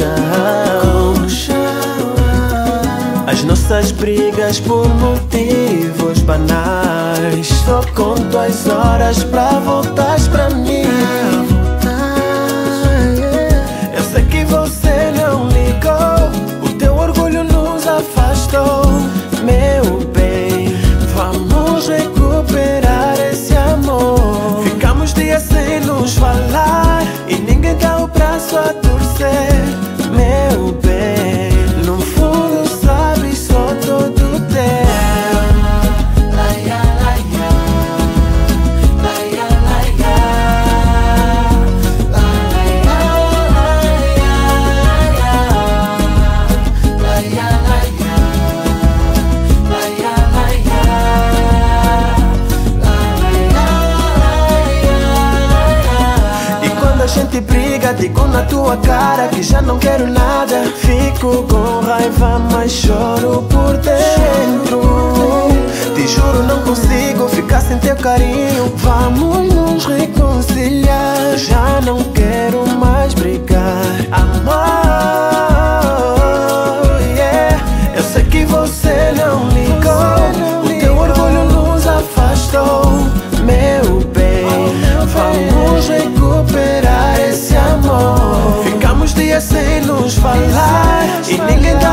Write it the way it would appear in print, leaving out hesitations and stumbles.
As nossas brigas por motivos banais. Só conto as horas pra voltares pra mim. Eu sei que você não ligou, o teu orgulho nos afastou. Meu bem, vamos recuperar esse amor. Ficamos dias sem nos falar e ninguém dá o braço a torcer. Meu bem, no fundo sabes, sou todo teu. A gente briga, digo na tua cara que já não quero nada. Fico com raiva, mas choro por dentro. Te juro, não consigo ficar sem teu carinho. Vamos nos reconciliar. Já não quero mais brigar. Amor, yeah. Eu sei que você não ligou, o teu orgulho nos afastou. Meu bem, vamos recuperar esse amor. Ficamos dias sem nos falar e ninguém